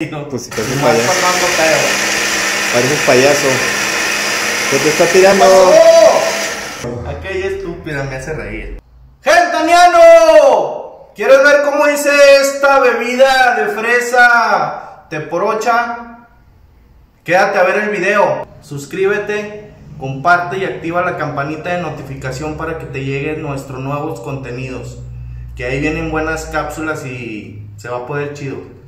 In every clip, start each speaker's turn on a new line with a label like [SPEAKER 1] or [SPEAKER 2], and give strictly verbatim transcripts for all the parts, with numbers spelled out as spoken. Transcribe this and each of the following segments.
[SPEAKER 1] No,
[SPEAKER 2] pues si pareces
[SPEAKER 1] más
[SPEAKER 2] payaso.
[SPEAKER 1] formando pedo.
[SPEAKER 2] Pareces payaso. ¿Qué te está tirando?
[SPEAKER 1] Aquella estúpida me hace reír. ¡Gentaniano! ¿Quieres ver cómo hice esta bebida de fresa teporocha? Quédate a ver el video. Suscríbete, comparte y activa la campanita de notificación para que te lleguen nuestros nuevos contenidos. Que ahí vienen buenas cápsulas y se va a poder chido.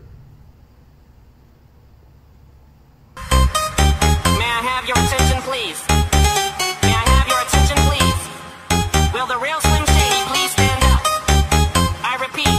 [SPEAKER 3] Your attention, please. May I have your attention, please? Will the real Slim Shady please stand up? I repeat.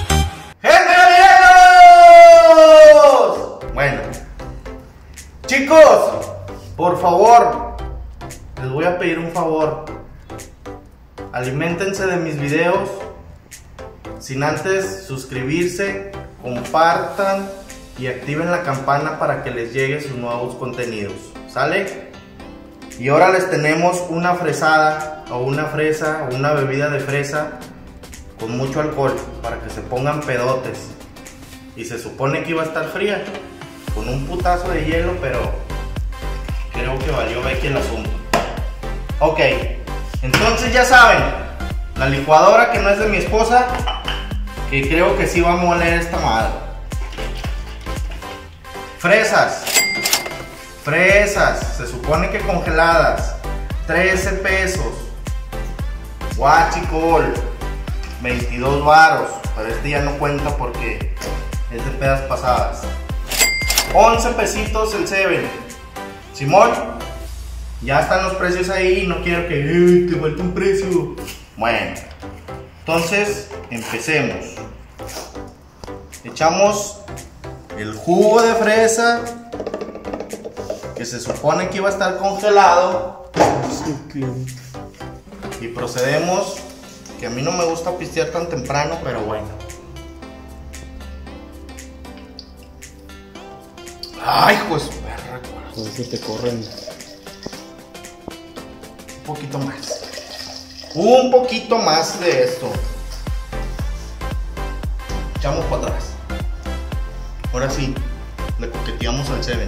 [SPEAKER 1] ¡Gentanianos! Bueno, chicos, por favor, les voy a pedir un favor. Aliméntense de mis videos sin antes suscribirse, compartan y activen la campana para que les lleguen sus nuevos contenidos. ¿Sale? Y ahora les tenemos una fresada o una fresa o una bebida de fresa con mucho alcohol para que se pongan pedotes. Y se supone que iba a estar fría con un putazo de hielo, pero creo que valió beque el asunto. Ok, entonces ya saben, la licuadora que no es de mi esposa, que creo que sí va a moler esta madre. Fresas. Fresas, se supone que congeladas, trece pesos. Guachicol, veintidós varos, pero este ya no cuenta porque es de pedas pasadas. once pesitos el Seven. Simón, ya están los precios ahí, no quiero que eh, te falta un precio. Bueno, entonces empecemos. Echamos el jugo de fresa, que se supone que iba a estar congelado, y procedemos, que a mí no me gusta pistear tan temprano, pero bueno. Ay, pues perra,
[SPEAKER 2] Pues que te corren.
[SPEAKER 1] un poquito más, un poquito más de esto. Echamos para atrás. Ahora sí, le coqueteamos al Seven.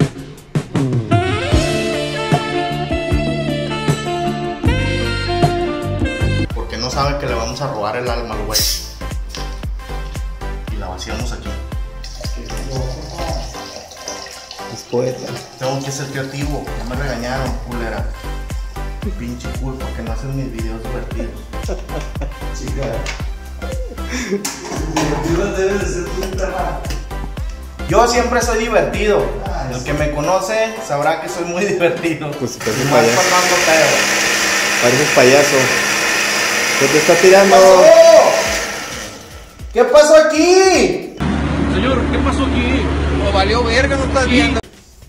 [SPEAKER 1] Porque no sabe que le vamos a robar el alma al güey. Y la vaciamos aquí.
[SPEAKER 2] Es poeta.
[SPEAKER 1] Tengo que ser creativo. Ya me regañaron, culera. Pinche culpa que no hacen mis videos divertidos.
[SPEAKER 4] Chica, divertido debe de ser tu perra.
[SPEAKER 1] Yo siempre soy divertido. El que me conoce sabrá que soy muy divertido.
[SPEAKER 2] Pues si
[SPEAKER 1] Y
[SPEAKER 2] pareces
[SPEAKER 1] más
[SPEAKER 2] payaso.
[SPEAKER 1] formando pedo.
[SPEAKER 2] Pareces payaso. ¿Qué te está tirando?
[SPEAKER 1] ¿Qué pasó aquí?
[SPEAKER 5] Señor, ¿qué pasó aquí? No valió verga, no estás viendo.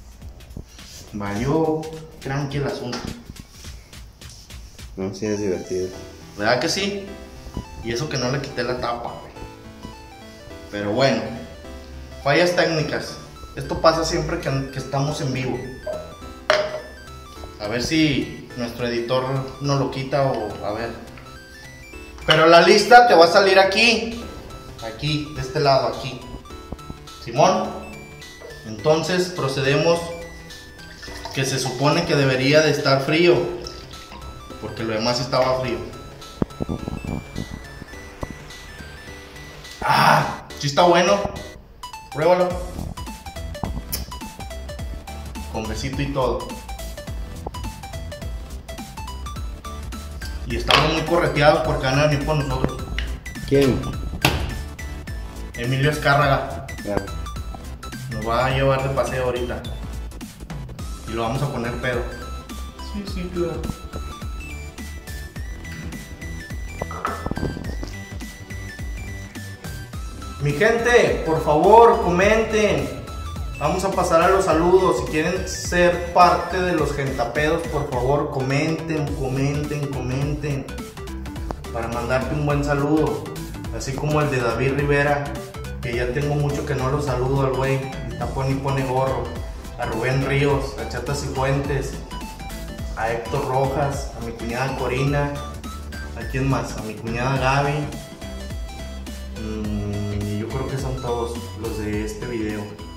[SPEAKER 1] Valió tranqui el asunto.
[SPEAKER 2] No, sí es divertido.
[SPEAKER 1] ¿Verdad que sí? Y eso que no le quité la tapa, güey. Pero bueno, fallas técnicas. Esto pasa siempre que, que estamos en vivo. A ver si nuestro editor no lo quita o a ver. Pero la lista te va a salir aquí. Aquí, de este lado, aquí. Simón. Entonces procedemos, que se supone que debería de estar frío, porque lo demás estaba frío. Ah, sí está bueno. Pruébalo. Con besito y todo. Y estamos muy correteados porque van a venir por nosotros.
[SPEAKER 2] ¿Quién?
[SPEAKER 1] Emilio Escárraga
[SPEAKER 2] Claro.
[SPEAKER 1] nos va a llevar de paseo ahorita. Y lo vamos a poner pedo. Sí, sí, claro. Mi gente, por favor, comenten. Vamos a pasar a los saludos. Si quieren ser parte de los gentapedos, por favor, comenten, comenten, comenten. Para mandarte un buen saludo. Así como el de David Rivera, que ya tengo mucho que no lo saludo al güey. Está pone y pone gorro. A Rubén Ríos, a Chata Cifuentes, a Héctor Rojas, a mi cuñada Corina. ¿A quién más? A mi cuñada Gaby. Mm, y yo creo que son todos los de este video.